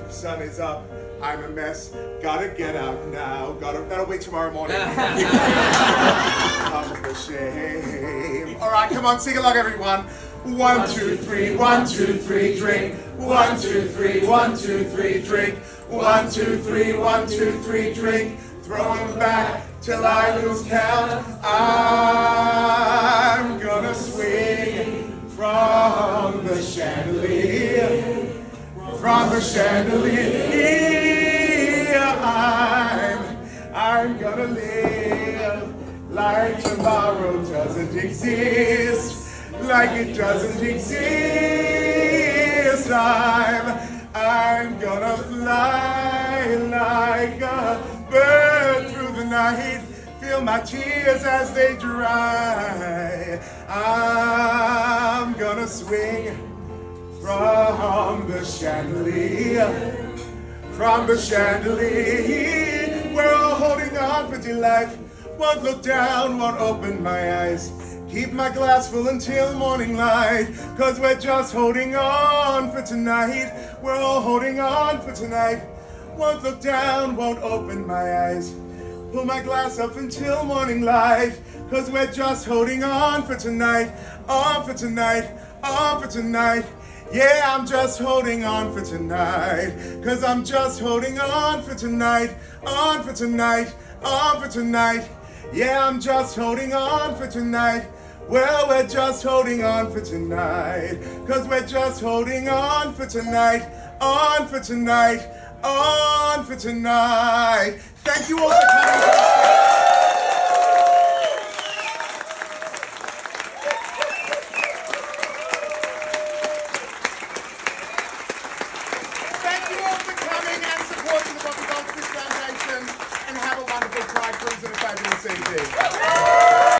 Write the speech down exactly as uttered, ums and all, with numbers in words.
sun is up, I'm a mess, gotta get out now, gotta, that'll wait tomorrow morning. Comes the shame. All right, come on, sing along, everyone. One, two, three, one, two, three, drink. One, two, three, one, two, three, drink. One, two, three, one, two, three, drink. Throw them back till I lose count. I'm gonna swing from the chandelier. From the chandelier, I'm, I'm gonna live like tomorrow doesn't exist, like it doesn't exist. I'm, I'm gonna fly like a bird through the night, feel my tears as they dry. I'm gonna swing from the chandelier, from the chandelier. We're all holding on for dear life. Won't look down, won't open my eyes. Keep my glass full until morning light, cause we're just holding on for tonight. We're all holding on for tonight. Won't look down, won't open my eyes. Pull my glass up until morning light, cause we're just holding on for tonight. On for tonight, on for tonight. Yeah, I'm just holding on for tonight, cause I'm just holding on for tonight, on for tonight, on for tonight. Yeah, I'm just holding on for tonight. Well, we're just holding on for tonight, cause we're just holding on for tonight, on for tonight, on for tonight. Thank you all for coming. Goldsmith Foundation, and have a wonderful Pride Cruise and a fabulous evening.